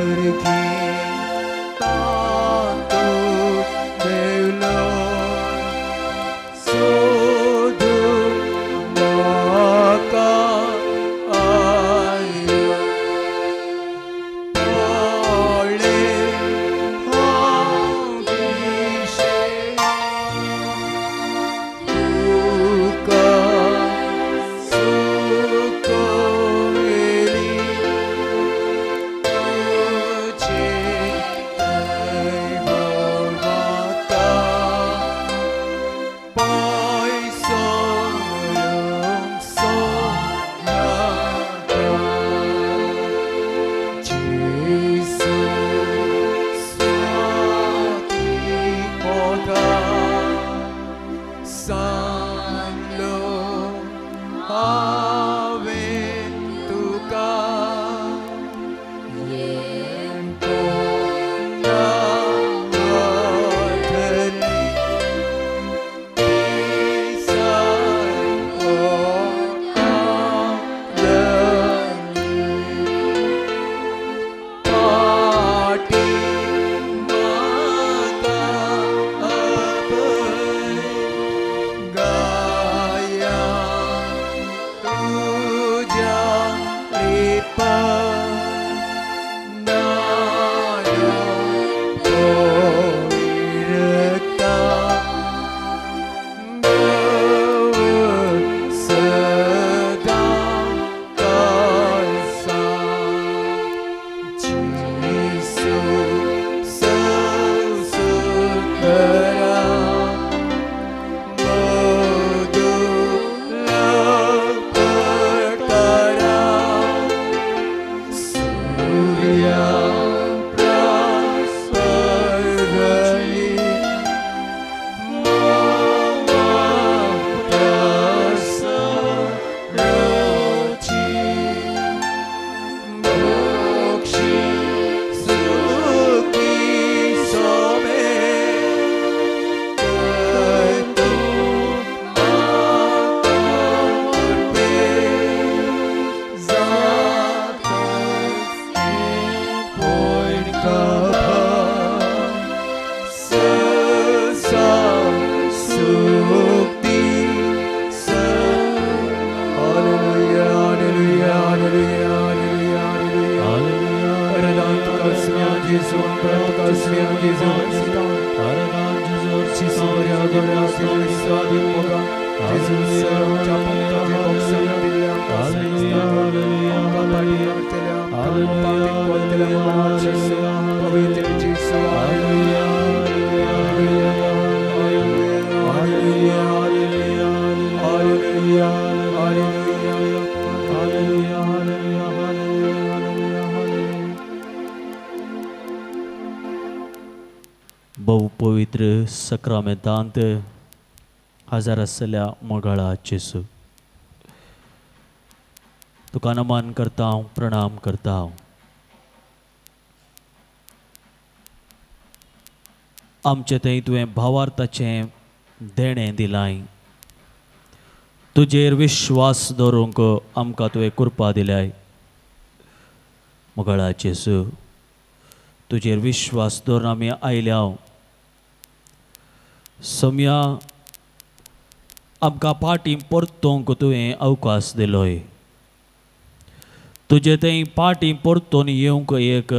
बहु पवित्र सक्रामेंतांत हजार आसल्या मोगाळा जेसू तुका नमन करता हांव, प्रणाम करता हांव। आमचे थंय तुवें भावार्थाचें देणें दिलाय, तुजेर विश्वास दवरूंक आमकां तुवें कृपा दिल्याय। मोगाळा जेसू तुजेर विश्वास दवरून आमी आयल्या। सम्या आमकां पाटी परतोवंक तुवें अवकाश दिलोय, तुजे थंय पाटी परतून येवंक एक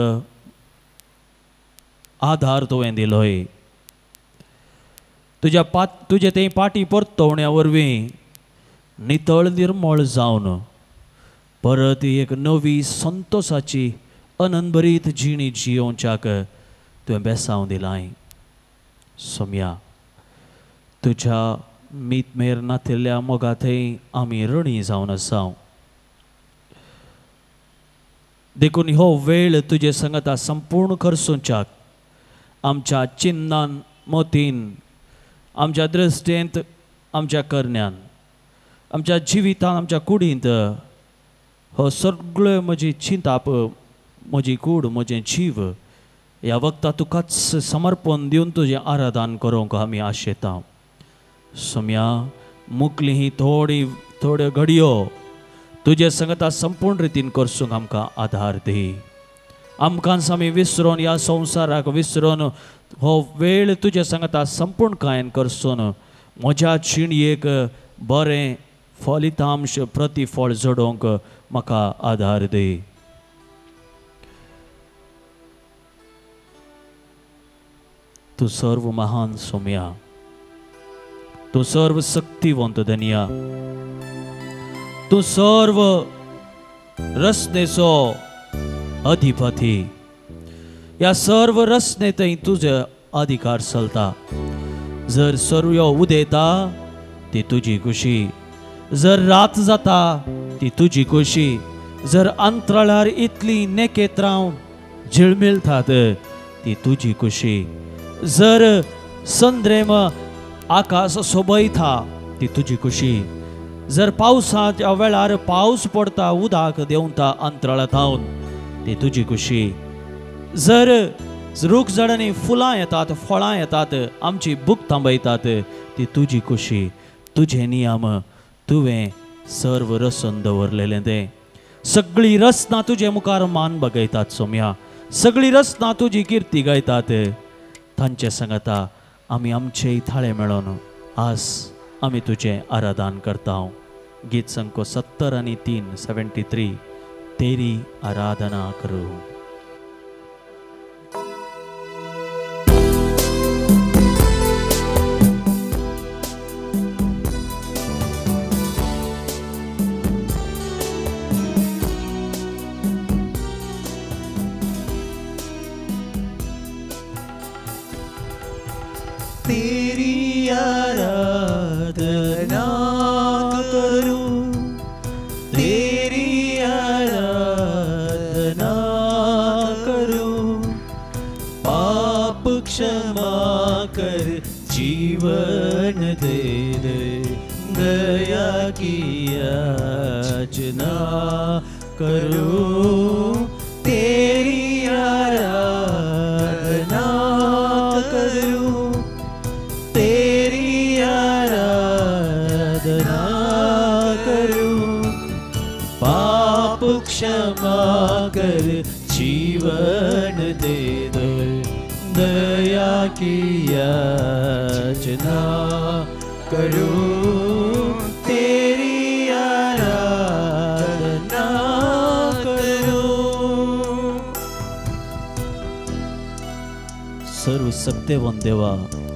आधार तुवें दिलोय। तुजे थंय पाटी परतवण्या वरवीं नितळ निर्मळ जावन परत एक नवी संतोशाची अनंतभरीत जिणी जियोवच्याक तुवें बेसांव दिलाय। सम्या तुज्या मीतमेर नातिल्ल्या मोगा थंय आमी ऋणी जावन आसा। देखून हो वेळ तुजे संगता संपूर्ण खर्चोवच्याक आमच्या चिन्नान मोतीन, आमच्या दृश्टेंत, आमच्या करण्यान, आमच्या जिवितान, आमच्या कुडींत हो सगळ्यो म्हजी चिंताप, म्हजी कूड, म्हजें जीव ह्या वक्ता तुकाच समर्पण दिवन तुजें आराधन करूंक आमी आशेता। सम्या मुखली ही थोड्यो घडयो तुजे संगता संपूर्ण रितीन करसूंक आमकां आधार दी। आमकां आमी विसरून ह्या संवसाराक विसरून हो वेळ तुज्या सांगता संपूर्ण कायन करसून म्हज्या जिणयेक बरें फलितांश प्रतिफळ जोडोवंक म्हाका आदार दी. तूं सर्व महान सोम्या, तूं सर्व शक्तिवंत धन्या, तूं सर्व रचनेचो अधिपती. ह्या सर्व रचने थंय तुजे अधिकार चलता. जर सर्व उदेता ती तुजी खुशी, जर रात जाता ती तुजी खुशी, जर अंतराळार इतली नेकेत्रांव झिळमिळतात ती तुजी खुशी, जर संद्रेम आकाश सोबयता ती तुजी खुशी, जर पावसाच्या वेळार पावस पडता उदक देंवता अंतराळांतावन ती तुजी खुशी, जर रूख झाडांनी फुलां येतात फळां येतात आमची भूक थांबयतात ती तुजी खुशी. तुझे नियम तुवें सर्व रचून दवरलेलें तें. सगळी रचना तुजे मुखार मान बगयतात सोम्या, सगळी रचना तुजी किर्ती गायतात. तांचे सांगता आमी आमचे थाळे मेळोन आज आमी तुजें आराधन करता. गीत संख्या 70 आणि 3 73 तेरी आराधना करूं. तेरी आराधना करूं, तेरी आराधना करूं, पाप क्षमा कर जीवन दे दे, दया की याचना करूं. तेरी आराधना करूं, तेरी आराधना करूं, पाप क्षमा कर जीवन दे दो, दया की याचना करूं. तेरी आराधना करूं. सर्व सत्यवन देवा,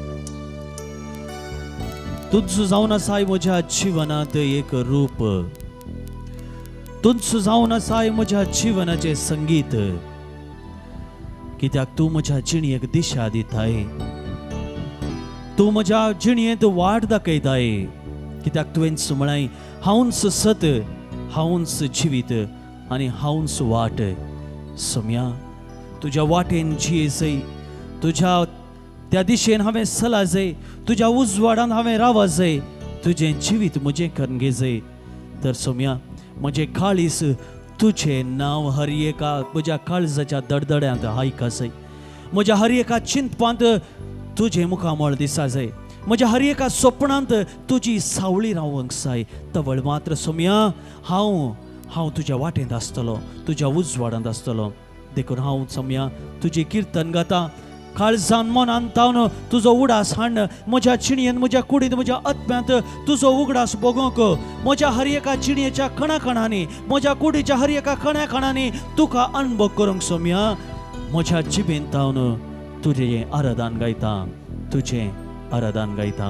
तुझ जावन आसाय म्हज्या जिवनात एक रूप, तुझ जावन आसाय म्हज्या जिवनाचे संगीत. कित्याक तूं म्हज्या जिणयेक दिशा दिताय, तूं म्हज्या जिणयेंत वाट दाखयताय. कित्याक तुवें म्हळाय हांवूच सत, हांवूच जिवीत आनी हांवूच वाट. सोम्या तुज्या वाटेन जियेसय, तुज्या त्या दिशेन हांवें चला जाय, तुज्या उजवाडान हांवें रावा जाय, तुजें जिवीत म्हजें करून घे जाय. तर सोम्या म्हजें काळीस तुजें नांव हर एका म्हज्या काळजाच्या दडदड्यांत आयका जाय, म्हज्या हर एका चिंतपांत तुजें मुखामळ दिसा जाय, म्हज्या हर एका स्वप्नांत तुजी सावळी रावंक जाय. तवळ मात्र सोम्या हांव तुज्या वाटेंत आसतलो, तुज्या उजवाडांत आसतलो. देखून हांव सोम्या तुजी किर्तन गाता, काळजान मनान तावन तुजो उडास हाड. म्हज्या जिणयेन म्हज्या कुडींत म्हज्या आत्म्यांत तुजो उगडास भोगोवंक, म्हज्या हर एका जिणयेच्या कणा कणांनी, म्हज्या कुडीच्या हर एका कण्या कणांनी तुका अनुभव करूंक सोम्या म्हज्या जिबेन तावन तुजें आराधन गायता, तुजें आराधन गायता.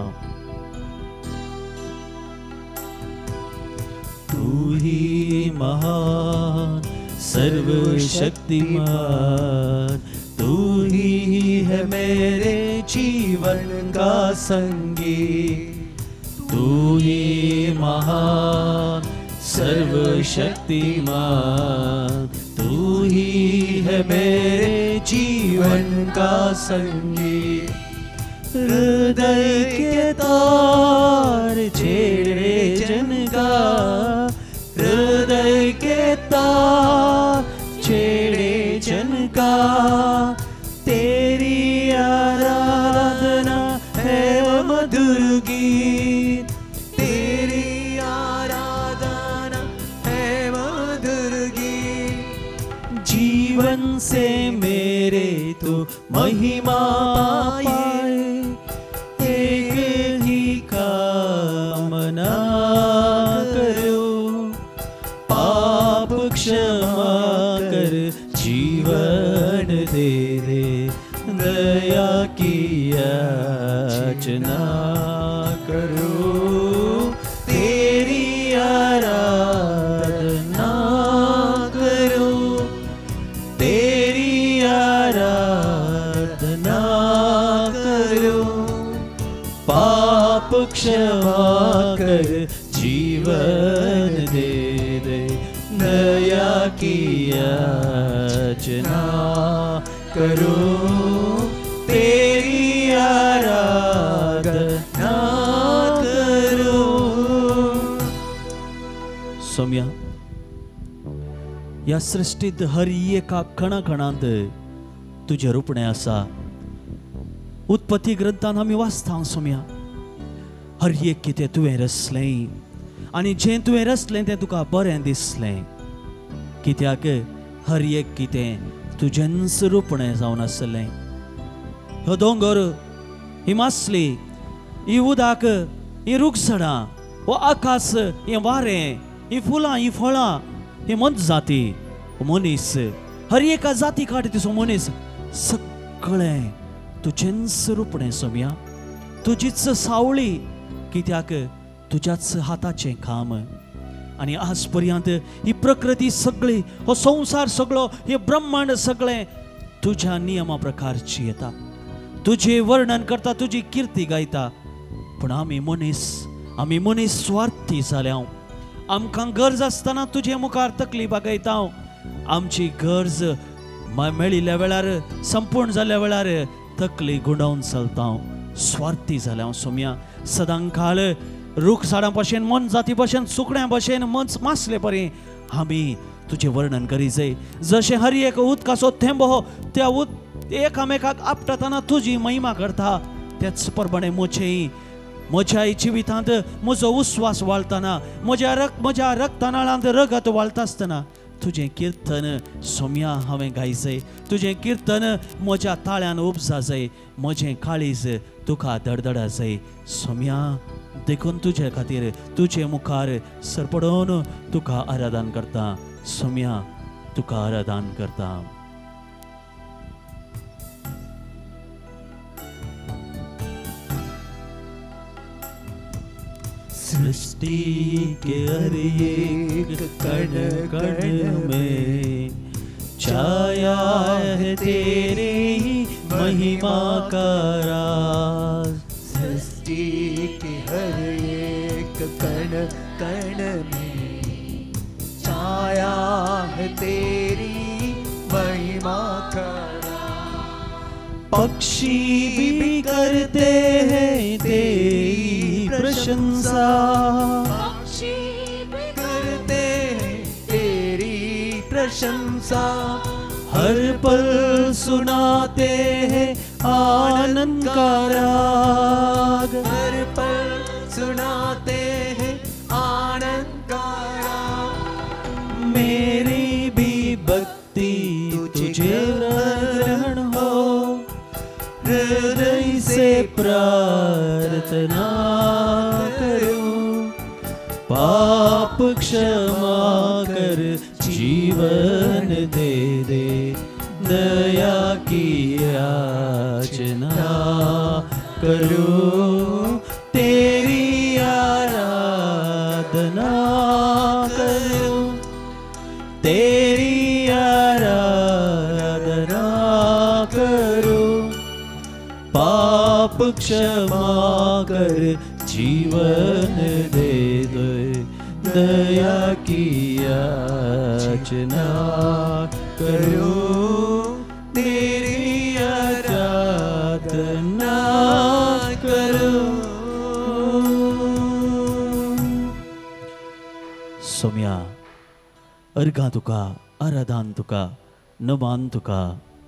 तू ही महान सर्वशक्तिमान, तू ही है मेरे जीवन का संगी. तू ही महान सर्वशक्तिमान, तू ही है मेरे जीवन का संगी. हृदय के तार छेड़े जनका, हृदय के तार छेड़े जनका. तेरी आराधना है मधुर गीत, तेरी आराधना है मधुर गीत. जीवन जीवन से मेरे तो महिमा पाए, एक ही कामना करो, पाप क्षमा कर जीवन दे दे, दया की याचना करो, तेरी आराधना करो, तेरी आराधना करो, पाप क्षमा कर जीवन दे दे, दया की याचना करो, तेरी आराधना करो। सौम्या, या सृष्टीत हर एका कणाकणांत तुझे रूपणे आसा. उत्पत्ती ग्रंथान आमी वाचता सौम्या, हर एक कितें तुवें रचलें आनी जें तुवें रचलें तें तुका बरें दिसलें, कित्याक हर एक कितें तुजेंच रूपणें जावन आसलें. हो दोंगर, ही मासली, ही उदक, ही रूखझाडां, हो आकाश, हें वारें, ही फुलां, ही फळां, ही मनज जाती, मनीस, हर एका जाती काडीचो मनीस, सगळें तुजेंच रूपणें सौम्या, तुजीच सावळी, कित्याक तुज्याच हाताचें काम. आनी आज पर्यंत ही प्रकृती सगळी, हो संसार सगळो, हे ब्रह्मांड सगळें तुज्या नियमा प्रकारची येता, तुझे वर्णन करता, तुजी कीर्ती गायता. पूण आमी मनीस स्वार्थी जाल्या. आमकां गरज आसतना तुजे मुखार तकली बागयता. आमची गरज मेळिल्ल्या वेळार, संपूर्ण जाल्ल्या वेळार तकली गुंडावन चलता. स्वार्थी जाल्या सौम्या. सदांकाळ रूखझाडां भशेन, मन जाती भशेन, सुकण्यां भशेन, मासले परी आमी तुजें वर्णन करी जाय. जशें हर एक उदकाचो थेंब हो त्या एकामेकाक आपटतना तुजी महिमा करता, त्याच प्रमाणे म्हज्या जिवितांत म्हजो उस्वास वाळटना, म्हज्या रक्तनाळांत रगत वाळटा आसतना तुजें कीर्तन सौम्या हांवें गायचें. तुजें कीर्तन म्हज्या ताळ्यान उपजा जाय, म्हजें काळीज तुका धडधडा जाय. सौम्या, देखून तुजे खातीर तुजे मुखार सरपडोवन तुका आराधन करता. सौम्या, तुका आराधन करता. सृष्टि के हर एक कण कण में छाया है तेरी महिमा का राज. सृष्टि के हर एक कण कण में छाया है तेरी महिमा का राज. पक्षी भी करते हैं तेरी प्रशंसा, पक्षी भी करते हैं तेरी प्रशंसा. हर पल सुनाते हैं आनंद का राग, हर पल सुनाते हैं आनंद का राग. मेरी भी भक्ति तुझे ग्रहण हो, हृदय से प्रार्थना करो. पाप क्षमा कर जीवन दे दे, दया की याचना करो. तेरी आराधना करो, तेरी आराधना करो. पाप क्षमा कर जीवन दे दे, दया की याचना करो. तेरी आराधना करो. सौम्या, अर्घा तुका, आराधन तुका, नमान तुका.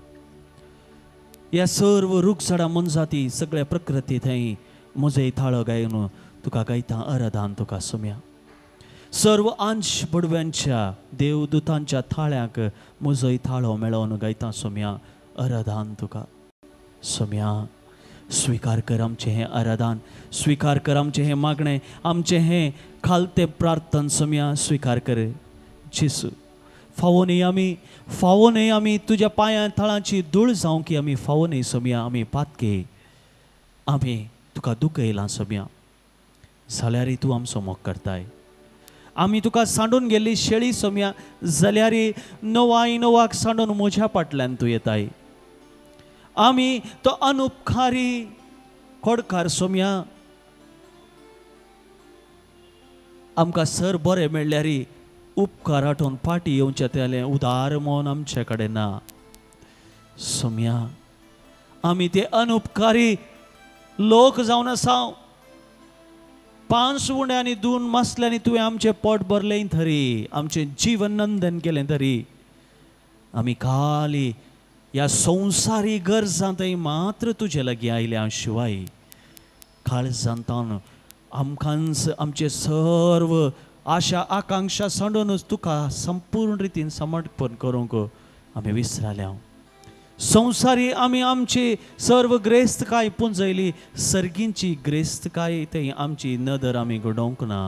या सर्व रूखझाडां मनजाती सगळ्या प्रकृती थंय म्हजो थाळो गायन तुका गायता, आराधन तुका. सौम्या, सर्व अंश बडव्यांच्या देवदूतांच्या थाळ्याक म्हजोय थाळो मेळोवन गायता सोम्या आराधन तुका. सोम्या स्वीकार कर आमचें हें आराधन, स्वीकार कर आमचें हें मागणें, आमचें हें खालतें प्रार्थन सोम्या स्वीकार कर. जेसू फावो न्ही आमी तुज्या पांयां थळांची धूळ जावं की आमी फावो न्ही सोम्या, आमी पातके, आमी तुका दुख येयलां सोम्या. जाल्यार तूं आमचो मोग करताय. आमी तुका सांडून गेल्ली शेळी सोम्या, जाल्यार नोवाक सांडून म्हज्या फाटल्यान तूं येताय. आमी तो अनुपकारी खोडकार सोम्या, आमकां सर बरें मेळ्ळ्यार उपकार आठोवन फाटी येवचें तेलें उदार मन आमचे कडेन ना सोम्या. आमी ते अनुपकारी लोक जावन आसा. 5 उंड्यांनी 2 मासल्यांनी तुवें आमचें पोट भरलें तरी, आमचें जीवन नंदन केलें तरी, आमी खाली ह्या संवसारी गरजांतय मात्र तुजे लागीं आयल्या शिवाय काळजांतान आमकांच आमचे सर्व आशा आकांक्षा सांडूनच तुका संपूर्ण रितीन समर्पण करूंक आमी विसराल्या. संवसारी आमी आमची सर्व ग्रेस्तकाय पुंजयली, सर्गींची ग्रेस्तकाय थंय आमची नदर आमी घडोवंक ना.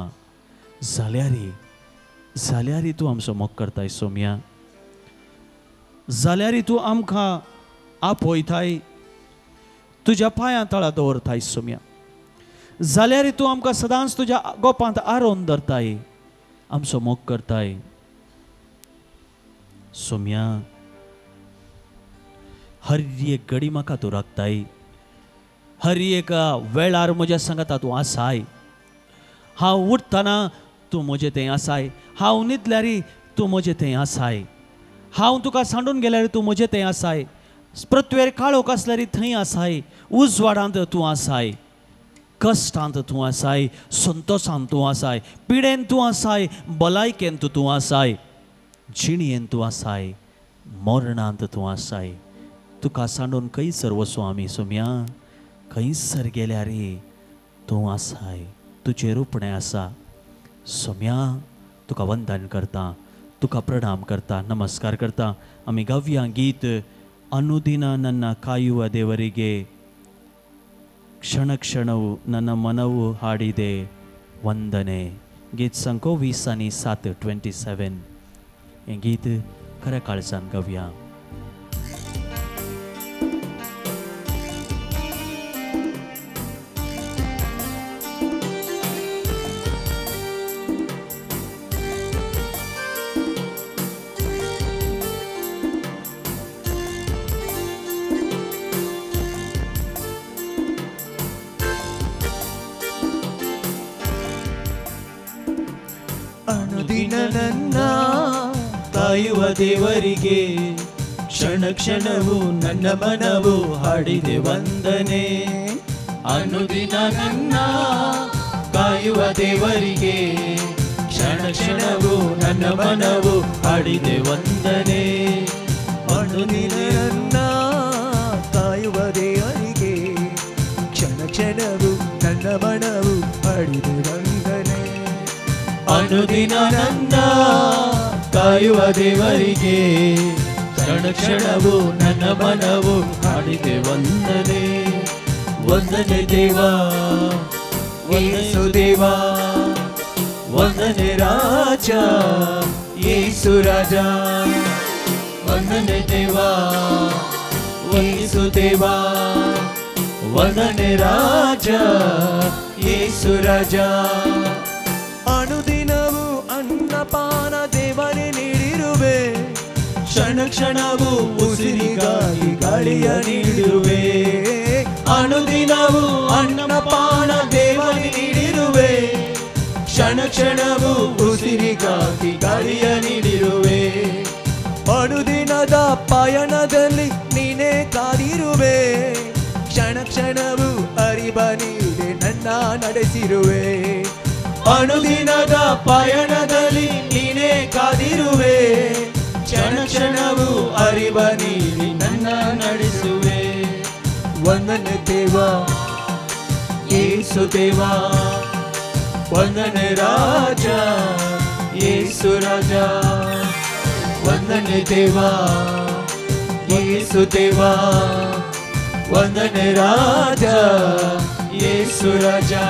जाल्यार तूं आमचो मोग करताय सोम्या. जाल्यार तूं आमकां आपयताय, तुज्या पांयां तळा दवरताय सोम्या. जाल्यार तूं आमकां सदांच तुज्या गोपांत आरोवन धरताय, आमचो मोग करताय सोम्या. हर एक घडी म्हाका तूं राखताय, हर एक वेळार म्हज्या सांगाता तूं आसाय. हांव उठतना तूं म्हजें थंय आसाय, हांव न्हिदल्यार तूं म्हजें थंय आसाय, हांव तुका सांडून गेल्यार तूं म्हजें थंय आसाय. पृथ्वेर काळोख आसल्यार थंय आसाय, उजवाडांत तूं आसाय, कश्टांत तूं आसाय, संतोशांत तूं आसाय, पिडेन तूं आसाय, भलायकेंत तूं आसाय, जिणयेंत तूं आसाय, मरणांत तूं आसाय. तुका सांडून खंयसर वचूं आमी सोम्या, खंयसर गेल्यार तूं आसाय, तुजें रुपणें आसा सोम्या. तुका वंदन करता, तुका प्रणाम करता, नमस्कार करता. आमी गावया गीत ಅನುದಿನ ನನ್ನ ಕಾಯುವ ದೇವರಿಗೆ ಕ್ಷಣ ಕ್ಷಣವು ನನ್ನ ಮನವು ಹಾಡಿದೆ ವಂದನೆ. गीत संको 20:7-27 हें गीत खऱ्या काळजान गावया. ಅನುದಿನ ನನ್ನ ಕಾಯುವ ದೇವರಿಗೆ ಕ್ಷಣ ಕ್ಷಣವು ನನ್ನ ಮನವು ಹಾಡಿದೆ ವಂದನೆ. ಅನುದಿನ ನನ್ನ ಕಾಯುವ ದೇವರಿಗೆ ಕ್ಷಣ ಕ್ಷಣವು ನನ್ನ ಮನವು ಹಾಡಿದೆ ವಂದನೆ. ಅನುದಿನ ನನ್ನ ಕಾಯುವ ದೇವರಿಗೆ ಕ್ಷಣ ಕ್ಷಣವು ನನ್ನ ಮನವು ಹಾಡಿದೆ ವಂದನೆ. ಅನುದಿನ ನನ್ನ ಕಾಯುವ ದೇವರಿಗೆ ಕ್ಷಣ ಕ್ಷಣವು ನನ್ನ ಮನವು ಹಾಡಿದೆ ವಂದನೆ. ವಂದನೆ ದೇವಾ, ಯೇಸು ದೇವಾ, ವಂದನೆ ರಾಜ ಯೇಸು ರಾಜ. ವಂದನೆ ದೇವಾ, ಯೇಸು ದೇವಾ, ವಂದನೆ ರಾಜ ಯೇಸು ರಾಜ. ಅನುದಿನವೂ ಅನ್ನಪಾನ ದೇವನೇ ನೀಡಿರುವೆ, ಕ್ಷಣ ಕ್ಷಣವೂ ಉಸಿರಿಗಾಗಿ ಗಾಳಿಯ ನೀಡಿರುವೆ. ಅನುದಿನವೂ ಅನ್ನಪಾನ ದೇವನೇ ನೀಡಿರುವೆ, ಕ್ಷಣ ಕ್ಷಣವೂ ಉಸಿರಿಗಾಗಿ ಗಾಳಿಯ ನೀಡಿರುವೆ. ಅನುದಿನದ ಪಯಣದಲ್ಲಿ ನೀನೇ ಕಾದಿರುವೆ, ಕ್ಷಣ ಕ್ಷಣವೂ ಅರಿವ ನೀಡೆ ನನ್ನ ನಡೆಸಿರುವೆ. ಅನುದಿನದ ಪಯಣದಲ್ಲಿ ನೀನೇ ಕಾದಿರುವೆ, ಕ್ಷಣ ಕ್ಷಣವೂ ಅರಿವ ನೀಡಿ ನನ್ನ ನಡೆಸುವೆ. ವಂದನೆ ದೇವಾ, ಯೇಸು ದೇವಾ, ವಂದನೆ ರಾಜ येसु राजा वंदने देवा येसु देवा वंदने राजा येसु राजा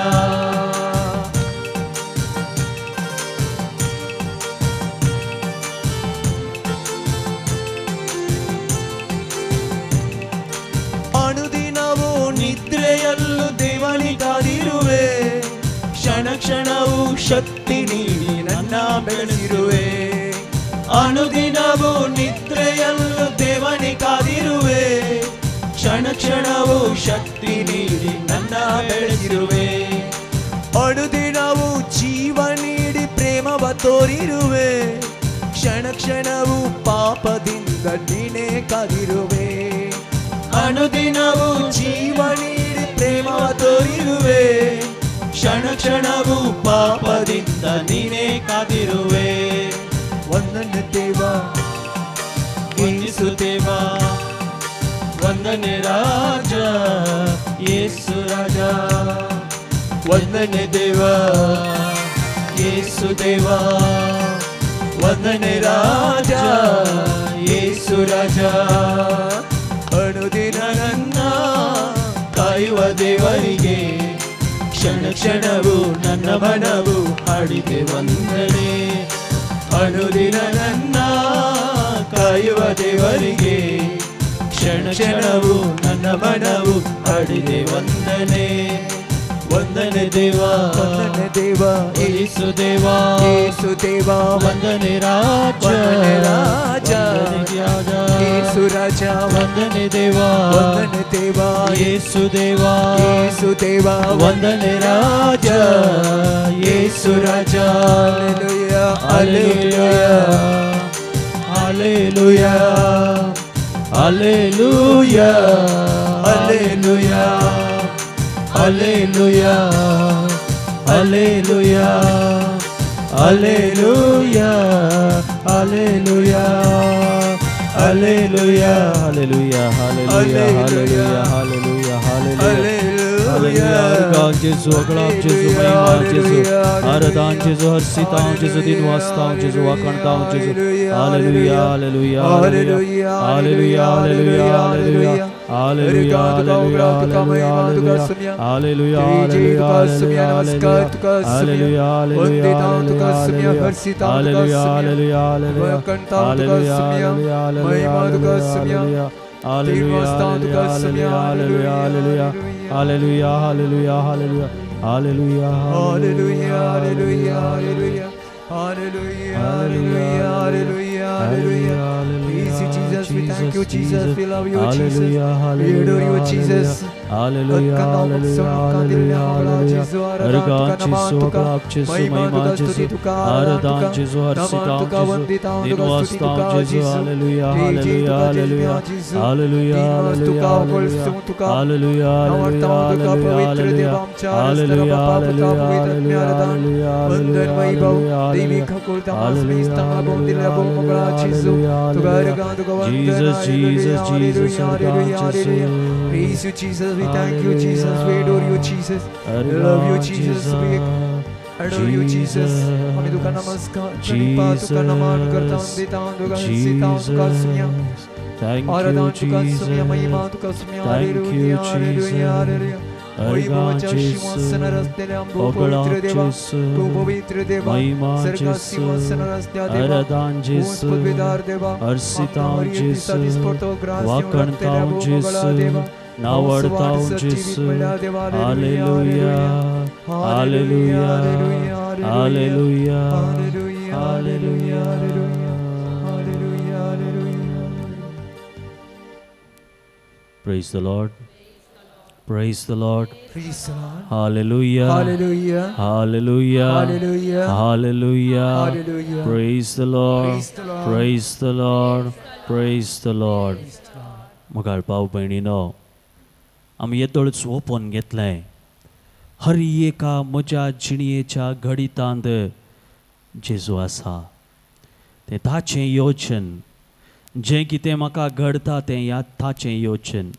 ಅನುದಿನವೂ ನಿದ್ರೆಯಲ್ಲೂ ದೇವನಿಗಾದಿರುವೆ ಕ್ಷಣ ಕ್ಷಣವೂ ಶಕ್ತಿ ನೀಡಿ ನನ್ನ ಬೆಳೆಸಿರುವೆ ಅನುದಿನವೂ ನಿದ್ರೆಯಲ್ಲೂ ದೇವನಿಗಾದಿರುವೆ ಕ್ಷಣ ಕ್ಷಣವೂ ಶಕ್ತಿ ನೀಡಿ ನನ್ನ ಬೆಳೆಸಿರುವೆ ಅನುದಿನವೂ ಜೀವ ನೀಡಿ ಪ್ರೇಮವ ತೋರಿರುವೆ ಕ್ಷಣ ಕ್ಷಣವೂ ಪಾಪದಿಂದ ನೀನೇ ಕಾದಿರುವೆ ಅನುದಿನವೂ ಜೀವ ನೀಡಿ ಪ್ರೇಮವ ತೋರಿರುವೆ ಕ್ಷಣ ಕ್ಷಣವೂ ಪಾಪದಿಂದ ನೀನೇ ಕಾದಿರುವೆ ವಂದನೆ ದೇವಾ ವಂದಿಸುತ್ತೇವಾ ವಂದನೆ ರಾಜ ಯೇಸು ರಾಜ ವಂದನೆ ದೇವಾ ಯೇಸು ದೇವಾ ವಂದನೆ ರಾಜ ಯೇಸು ರಾಜ ಅನುದಿನ ನನ್ನ ಕಾಯುವ ದೇವರಿಗೆ ಕ್ಷಣ ಕ್ಷಣವೂ ನನ್ನ ಮನವು ಹಾಡಿದೆ ವಂದನೆ ಅನುದಿನ ನನ್ನ ಕಾಯುವ ದೇವರಿಗೆ ಕ್ಷಣ ಕ್ಷಣವೂ ನನ್ನ ಮನವು ಹಾಡಿದೆ ವಂದನೆ ವಂದನೆ ದೇವಾ ವಂದನೆ ದೇವಾ ಯೇಸು ದೇವಾ ಯೇಸು ದೇವಾ ವಂದನೆ ರಾಜ ರಾಜ ಯೇಸು ರಾಜ ವಂದನೆ ದೇವಾ ವಂದನೆ ದೇವಾ ಯೇಸು ದೇವಾ ಯೇಸು ದೇವಾ ವಂದನೆ ರಾಜ ಯೇಸು ರಾಜ hallelujah hallelujah hallelujah hallelujah Hallelujah, Hallelujah, Hallelujah, Hallelujah, Hallelujah, Hallelujah, Hallelujah, Hallelujah, Hallelujah, Hallelujah. God Jésus, acclame Jésus, महिमा Jésus, आराधन Jésus, Harshita Jésus, दिनवासता Jésus, वाकणता Jésus. Hallelujah, Hallelujah, Hallelujah, Hallelujah, Hallelujah, Hallelujah. Hallelujah, hallelujah, hallelujah, hallelujah, hallelujah, hallelujah, hallelujah, hallelujah, hallelujah, hallelujah, hallelujah, Praise you, Jesus. We thank you, Jesus. We love you, Jesus. We adore you, Jesus. Hallelujah, hallelujah, hallelujah, hallelujah. Argan Jesu, aklap Jesu, महिमा Jesu, आराधन Jesu, Harshita Jesu, दिनवासता Jesu. Hallelujah, hallelujah, hallelujah, hallelujah, hallelujah, hallelujah, hallelujah, hallelujah, Jesus, Jesus, Jesus, praise you, Jesus. We thank you, Jesus. We adore you, Jesus. We love you, Jesus. We adore you, Jesus. हमें तुका नमस्कार करीपा तुका नमन करता हूँ देता हूँ तुका सीता हूँ तुका सुनिया आराधना तुका सुनिया महिमा तुका सुनिया हालेलुया हालेलुया हालेलुया महिमा सिंहासन रस्ते हम पवित्र देवा तू पवित्र देवा सरका सिंहासन रस्ते देवा Jesu, पवित्र देवा Harshita Jesu, वाकणता Jesu, नावड़ता Jesu. Hallelujah, hallelujah, hallelujah, hallelujah, hallelujah. Praise the Lord. Praise the Lord. Praise the Lord. Hallelujah. Hallelujah. Hallelujah. Hallelujah. Hallelujah. Hallelujah. Praise the Lord. Praise the Lord. Praise the Lord. Praise the Lord. मगाळ भाव भयणीनो आमी येदोळच upon घेतलें हर एका म्हज्या जिणयेच्या घडितांत जेजू आसा तें ताचें योचन जें कितें म्हाका घडता तें ह्या ताचें योचन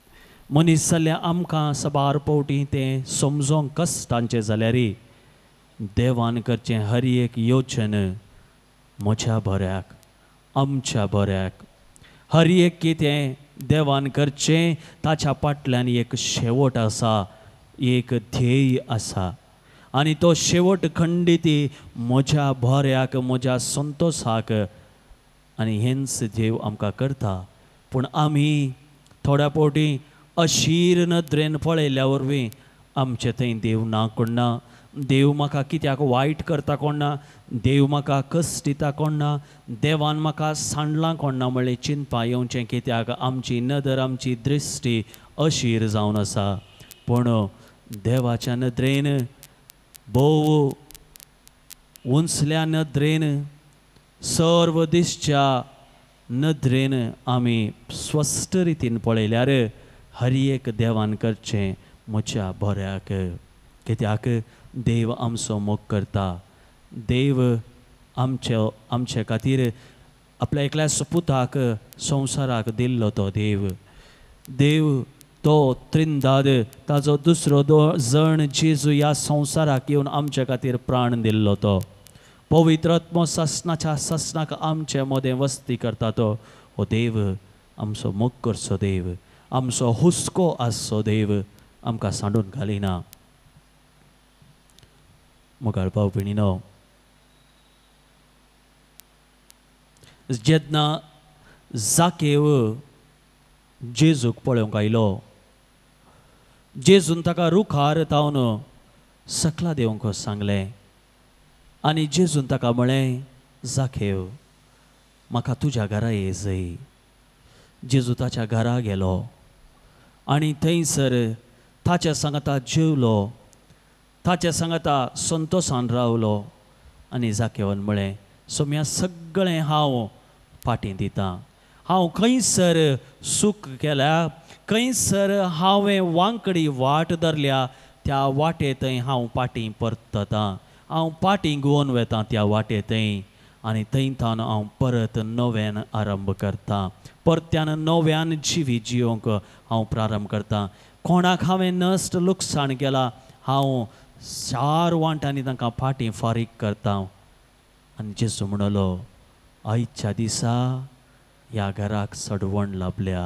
मनीस जाल्यार आमकां सबार पावटी तें समजोंक कश्टांचें जाल्यार देवान करचें हर एक योचन म्हज्या बऱ्याक, आमच्या बऱ्याक. हर एक कितें देवान करचें ताच्या फाटल्यान एक शेवट आसा, एक ध्येय आसा. आनी तो शेवट खंडीत म्हज्या बऱ्याक, म्हज्या संतोशाक. आनी हेंच देव आमकां करता. पूण आमी थोड्या फावटी अशीर नदरेन पळयल्या वरवीं आमचे थंय देव ना कोणना, देव म्हाका कित्याक वायट करता कोणना, देव म्हाका कश्ट दिता कोणना, देवान म्हाका सांडलां कोणना म्हणलें चिंतपा येवचें. कित्याक आमची नदर, आमची दृश्टी अशीर जावन आसा. पूण देवाच्या नदरेन, भोव उंचल्या नदरेन, सर्व दिसच्या नदरेन आमी स्वस्थ रितीन पळयल्यार हर एक देवान करचें म्हज्या बऱ्याक. कित्याक देव आमचो मोग करता. देव आमचे खातीर आपल्या एकल्या सुपुताक संवसाराक दिल्लो तो देव. देव तो त्रिंदाद, ताजो दुसरो जण जेजू ह्या संवसाराक येवन आमचे खातीर प्राण दिल्लो तो. पवित्र आत्मो ससनाच्या ससनाक आमचे मदें वस्ती करता तो. हो देव आमचो मोग करचो देव, आमचो हुस्को आसचो देव आमकां सांडून घालिना. मोगाळ भाव भयणीनो, जेन्ना जाकेव जेजूक पळोवंक आयलो, जेजून ताका रुखार तावन सकला देवंक सांगलें. आनी जेजून ताका म्हळें, जाकेव म्हाका तुज्या घरा ये जाय. जेजू ताच्या घरा गेलो आनी थंयसर ताच्या सांगाता जेवलो, ताच्या सांगाता संतोशान रावलो. आनी जाकेवान म्हळें, सोम्या सगळें हांव फाटीं दितां. हांव खंयसर सूख केल्या, खंयसर हांवें वांकडी वाट धरल्या, त्या वाटे थंय हांव फाटीं परततां. हांव फाटीं घेवन वेतां त्या वाटे थंय. आनी थंयतान हांव परत नव्यान आरंभ करतां. परत्यान नव्यान जिवी जियोंक हांव प्रारंभ करतां. कोणाक हांवें नश्ट लुकसाण केलां, हांव 4 वांटांनी तांकां फाटीं फारीक करतां. आनी जेजू म्हणलो, आयच्या दिसा ह्या घराक सडवण लाभल्या.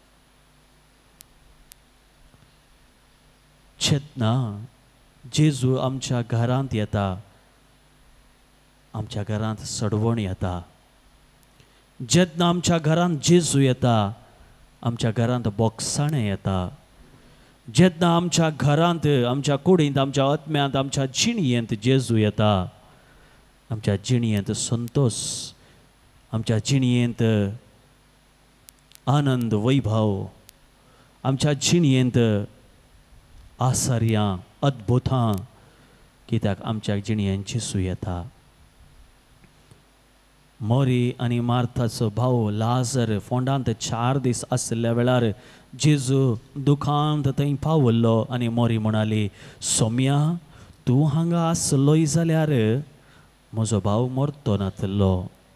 जेन्ना जेजू आमच्या घरांत येता, आमच्या घरांत सडवण येता. जेन्ना आमच्या घरांत जेजू येता, आमच्या घरांत बोगसाणें येता. जेन्ना आमच्या घरांत, आमच्या कुडींत, आमच्या आत्म्यांत, आमच्या जिणयेंत जेजू येता, आमच्या जिणयेंत संतोश, आमच्या जिणयेंत आनंद वैभव, आमच्या जिणयेंत आश्चर्यां, अद्भुतां, कित्याक आमच्या जिणयेंत जेजू येता. मोरी आनी मार्थाचो भाव लाजर फोंडांत 4 दीस आसल्या वेळार जेजू दुखांत थंय पावल्लो. आनी मोरी म्हणाली, सोम्या तूं हांगा आसलोय जाल्यार म्हजो भाव मरतो नासलो.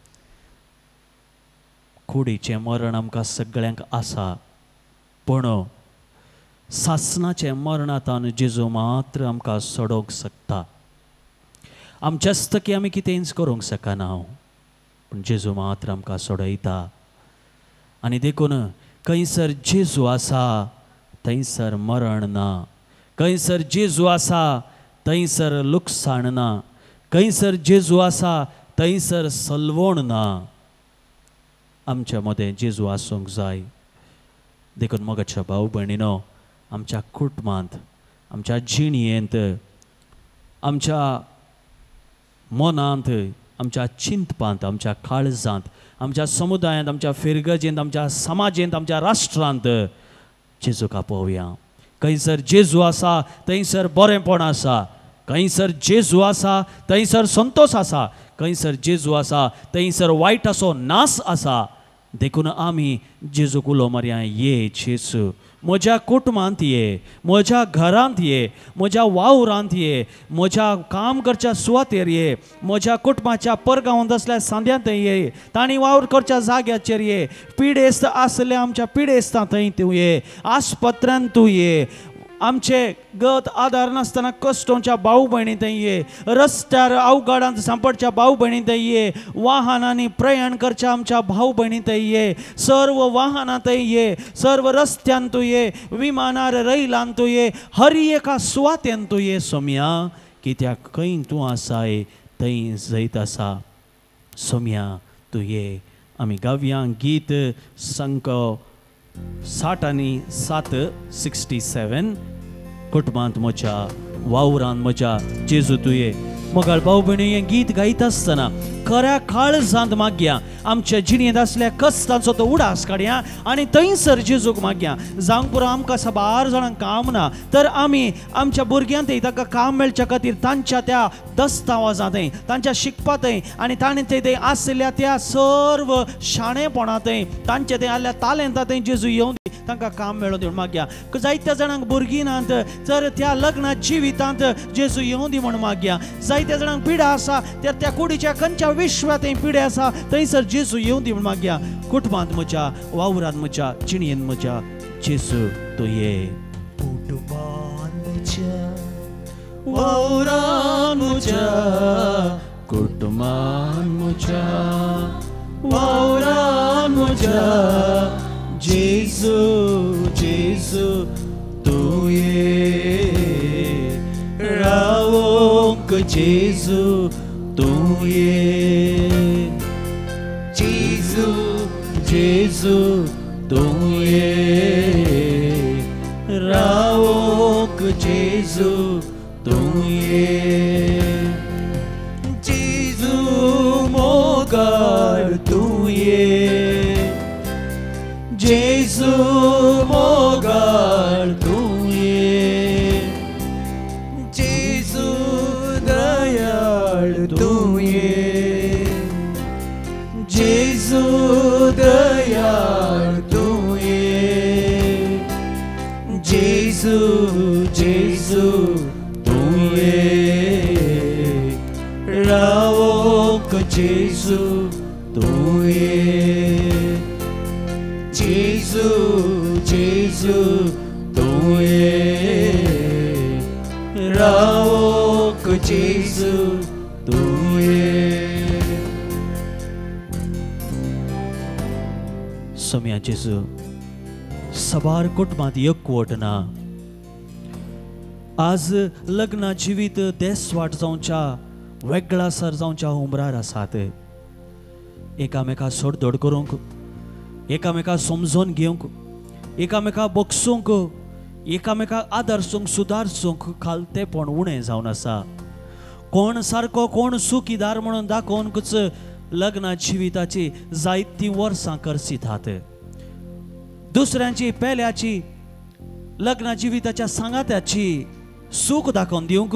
कुडीचें मरण आमकां सगळ्यांक आसा, पूण सासणाचें मरणांतान जेजू मात्र आमकां सोडोवंक शकता. आमच्या हस्तकी आमी कितेंच करूंक शकना, पूण जेजू मात्र आमकां सोडयता. आनी देखून खंयसर जेजू आसा थंयसर मरण ना. खंयसर जेजू आसा थंयसर लुकसाण ना. खंयसर जेजू आसा थंयसर सलवण ना. आमच्या मदें जेजू आसूंक जाय. देखून मोगाच्या भाव भयणीनो, आमच्या कुटुंबांत, आमच्या जिणयेंत, आमच्या मनांत, आमच्या चिंतपांत, आमच्या काळजांत, आमच्या समुदायांत, आमच्या फिरगजेंत, आमच्या समाजेंत, आमच्या राष्ट्रांत जेजूक आपोवया. खंयसर जेजू आसा थंयसर बरेंपण आसा. खंयसर जेजू आसा थंयसर संतोश आसा. खंयसर जेजू आसा थंयसर वायटाचो नाश आसा. देखून आमी जेजूक उलो मारया, ये जेजू म्हज्या कुटुंबांत ये, म्हज्या घरांत ये, म्हज्या वावरांत ये, म्हज्या काम करच्या सुवातेर ये, म्हज्या कुटुंबाच्या परगांवांत आसल्या सांद्यांत ये, तांणी वावर करच्या जाग्याचेर ये, पिडेस्त आसल्या आमच्या पिडेस्तां थंय तूं ये, आस्पत्रांत तूं ये, आमचे गत आधार नासतना कश्टांच्या भाऊ भयणी थंय ये, रस्त्यार अवघडांत सांपडच्या भाऊ भयणी थंय ये, वाहनांनी प्रयाण करच्या आमच्या भाऊ भयणी थंय ये, सर्व वाहनां थंय ये, सर्व रस्त्यान तूं ये, विमानार रैलान तूं ये, हर एका सुवातेन तूं ये सोम्या, कित्याक खंय तूं आसाय थंय जैत आसा. सोम्या तूं ये. आमी गावया गीत संक 67 कुटुंबांत म्हज्या वावरांत म्हज्या जेजू तुये. मोगाळ भाऊ भयणी हें गीत गायता आसतना खऱ्या काळजांत मागया, आमच्या जिणेंत आसल्या कश्टांचो तो उडास काडया आनी थंयसर जेजूक मागया. जावंक पुरो आमकां साबार जाणांक काम ना, तर आमी आमच्या भुरग्यांक ताका काम मेळच्या खातीर तांच्या त्या दस्तावेजांतय, तांच्या शिकपातय आनी ताणें थंय आसल्या त्या सर्व शाणेपणांतय, तांचे थंय आसल्या तालेंतांतय जेजू येवन तांकां काम मेळो दिवन मागया. जायत्या जाणांक भुरगीं नात, तर त्या लग्ना जिवितांत जेजू येवं दी म्हण मागया. जायत्या जाणांक पिडा आसा, तर त्या कुडीच्या खंयच्या विश्वांतय पिडे आसा, थंयसर जेजू येवं दी म्हण मागया. कुटुंबांत म्हज्या, वावरांत म्हज्या, जिणयेंत म्हज्या जेजू तूं ये. कुटुंबांत म्हज्या, वावरांत म्हज्या, कुटुंबांत म्हज्या, वावरांत म्हज्या, जेजू जेजू तूं ये. रावोंक जेजू तूं ये. जेजू जेजू तूं ये. रावोंक जेजू तूं ये. जेजू मोगाळ तूं ये. जेजू मोगाळ तूं ये. जेजू दयाळ तूं ये. जेजू दयाळ तूं ये. जेजू जेजू तूं ये. रावोंक जेजू तूं ये. जेजू जेजू तूं ये. रावोंक जेजू तूं ये. सोम्या जेजू सबार कुटुंबांत एकवट ना. आज लग्न जिवीत देसवाट जावच्या, वेगळासर जावच्या उमरार आसात. एकामेका सोडधोड करूंक, एकामेका समजून घेवंक, एकामेका बक्षूंक, एकामेकाक आदर्सूंक, सुदारसूंक खालतेपण उणें जावन आसा. कोण सारको कोण सुखीदार म्हणून दाखोवनच लग्ना जिविताची जायतीं वर्सां करसितात. दुसऱ्यांची पेल्याची लग्ना जिविताच्या सांगात्याची सूख दाखोवन दिवंक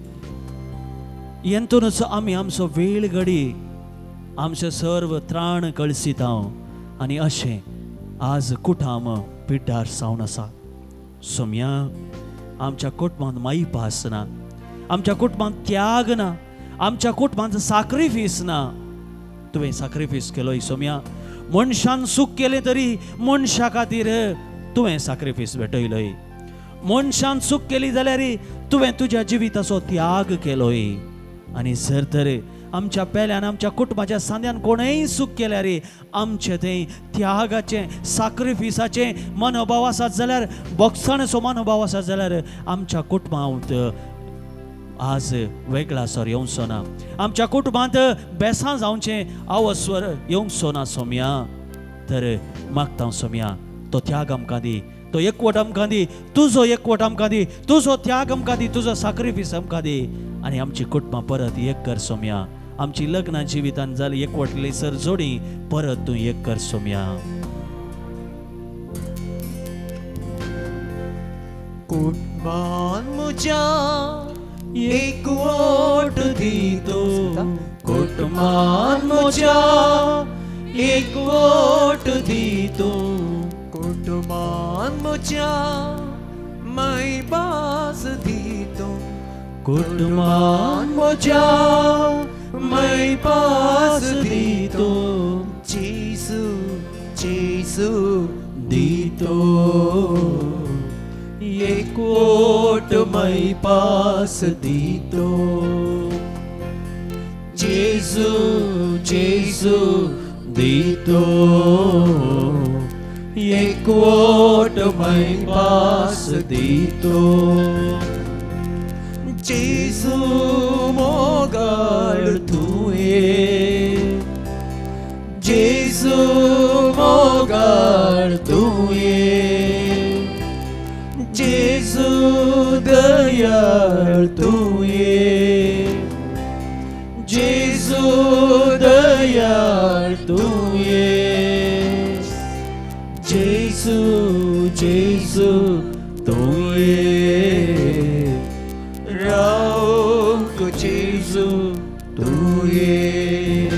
येतूनच आमी आमचो वेळ घडी, आमचे सर्व त्राण कळसितांव आनी अशें आज कुटाम पिड्डार जावन आसा. सोम्या आमच्या कुटुंबांत माईप आसना, आमच्या कुटुंबांत त्याग ना, आमच्या कुटुंबांत साक्रिफीस ना. तुवें साक्रिफीस केलोय सोम्या. मनशान सूख केलें तरी मनशा खातीर तुवें साक्रिफीस भेटयलोय. मनशान सूख केली जाल्यार तुवें तुज्या जिविताचो त्याग केलोय. आनी जर तर आमच्या पेल्यान, आमच्या कुटुंबाच्या सांद्यान कोणेंय सूख केल्यार आमचे थंय त्यागाचें, साक्रिफिसाचें मनोभाव आसात जाल्यार, बक्षणाचो मनोभाव आसात जाल्यार आमच्या कुटुंबांत आज वेगळा सर येवचो ना. आमच्या कुटुंबांत बेसां जावचें आवस्वर येवचो ना सोम्या. तर मागता सोम्या, तो त्याग आमकां दी, तो एकवट आमकां दी, तुजो एकवट आमकां दी, तुजो त्याग आमकां दी, तुजो साक्रिफीस आमकां दी. आनी आमची कुटुंबां परत एक कर सोम्या. आमची लग्ना जिवितांत जाली एकवटली सर जोडी परत तूं एक कर सोम्या. कुटुंबांत म्हज्या एकवट दितो. कुटुंबांत म्हज्या एकवट दितो. कुटुंबांत म्हज्या मायबास दितो. कुटुंबांत म्हज्या मायबास दितो. जेजू जेजू दितो. एकवट मै पास दीतो जेजू जेजू दीतो एकवट मै पास दीतो जेजू मोगाळ तुये जेजू मोगाळ तुये जेजू दयाळ तुये जेजू दयाळ तुये जेजू जेजू तुये राऊक जेजू तुये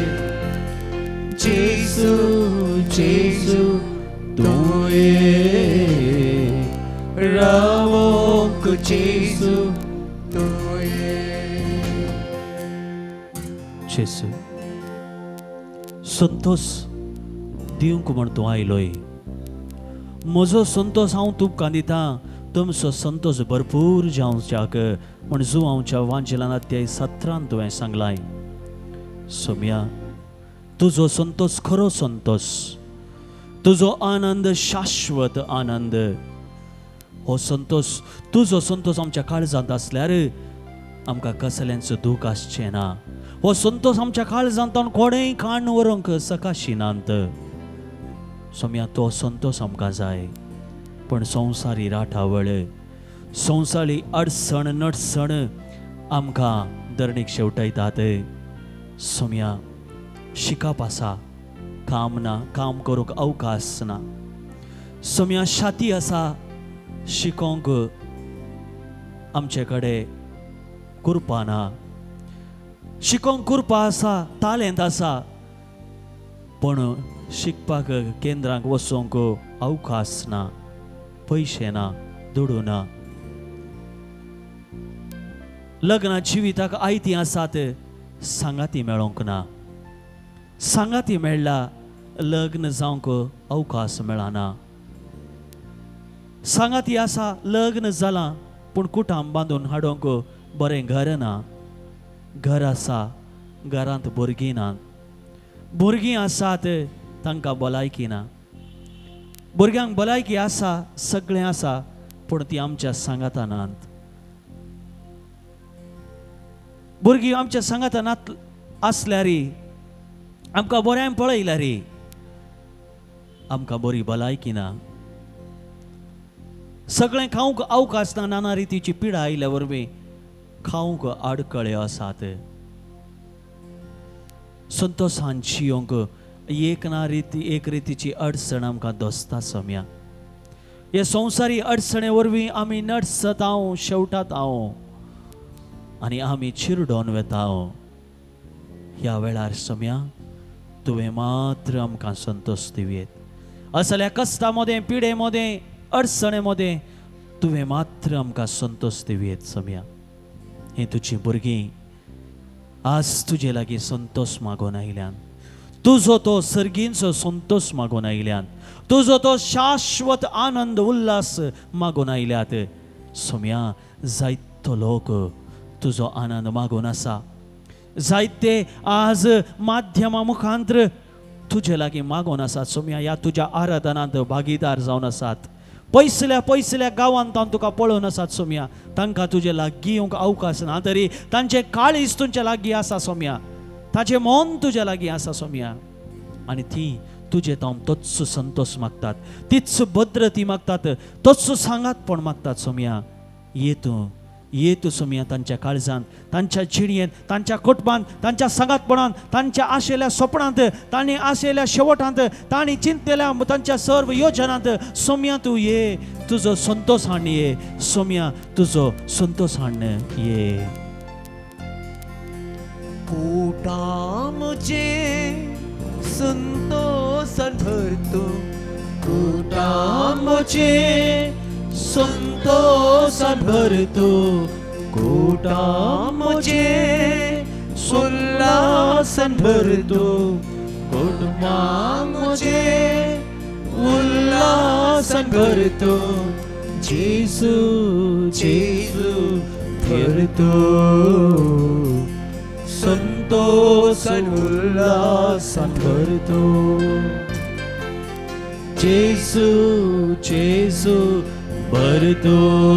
जेजू जेजू तुये राऊक जेजू तुये जेजू संतोष दिवंक म्हण तूं आयलोय म्हजो संतोष हांव तुमकां दितां तुमचो संतोष भरपूर जावच्याक म्हण जुवांवच्या वांचनांत अध्याय 17 तुवें सांगलाय सोम्या तुजो संतोष खरो संतोष तुजो आनंद शाश्वत आनंद हो संतोष तुजो संतोष आमच्या काळजांत आसल्यार आमकां कसल्यांचो दूख आसचें ना हो संतोष आमच्या काळजांत कोणेंय काण व्हरूंक सकाशिनांत सोम्या तो संतोष आमकां जाय पण संवसारी राठावळ संवसारी अडचण नडचण आमकां धरणीक शेवटयतात सोम्या शिकप आसा काम ना काम करूंक अवकाश ना सोम्या शाती आसा शिकोंक आमचे कडेन कुरपा ना शिकोंक कुरपा आसा तालेंत आसा पण शिकपाक केंद्रांक वचोंक अवकाश ना पैसे ना दुडू ना लग्ना जिविताक आयती आसात सांगाती मेळोंक ना सांगाती मेळ्ळा लग्न जावंक अवकाश मेळना सांगाती आसा लग्न जालां पूण कुटांब बांदून हाडूंक बरें घर ना घर आसा घरांत भुरगीं नात भुरगीं आसात तांकां भलायकी ना भुरग्यांक भलायकी आसा सगळें आसा पूण ती आमच्या सांगाता नात भुरगीं आमच्या सांगाता नात आसल्यार आमकां बऱ्यान पळयल्यार आमकां बरी भलायकी ना सगळें खावंक अवकाश ना नाना रितीची पिडा आयल्या वरवीं खावंक आडकळे आसात संतोषान जियोंक एक रितीची अडचण आमकां दोस्ता सोम्या हे संवसारी अडचणे वरवीं आमी नडसत हांव शेवटात हांव आनी आमी चिरडोन वेता ह्या वेळार सोम्या तुवें मात्र आमकां संतोष दिवेत असल्या कश्टा मदें पिडे मदें अडचणे मदें तुवें मात्र आमकां संतोष दिवेत सोम्या हे तुजी भुरगीं आज तुजे लागीं संतोष मागून आयल्यान तुजो तो सर्गींचो संतोष मागून आयल्यान तुजो तो शाश्वत आनंद उल्हास मागून आयल्यात सोम्या जायतो लोक तुजो आनंद मागून आसा जायते आज माध्यमा मुखांतर तुजे लागीं मागून आसात सोम्या ह्या तुज्या आराधनांत भागीदार जावन आसात पयसल्या गांवांत तुका पळोवन आसात सोम्या तांकां तुजे लागीं येवंक अवकाश ना तरी तांचे काळीज तुमच्या लागीं आसा सोम्या ताचे मन तुज्या लागीं आसा सोम्या आनी ती तुजे तांव तोच संतोष मागतात तीच भद्रती मागतात तोच सांगातपण मागतात सोम्या ये तूं सोम्या तांच्या काळजांत तांच्या जिणयेंत तांच्या कुटुंबांत तांच्या सांगातपणांत तांच्या आशेल्या स्वप्नांत तांणी आशेल्या शेवटांत तांणी चिंतलेल्या तांच्या सर्व योजनांत सोम्या तूं ये तुजो संतोष हाडून ये सोम्या तुजो संतोष हाडून ये कुटामचे संतोषान भरतो कुटामचे संतोषान भरतो कुटामचे उल्हासान भरतो कुटुंबामचे उल्हासान भरतो जेजू जेजू भरतो संतोषान उल्हासान भरतो जेजू जेजू भरतो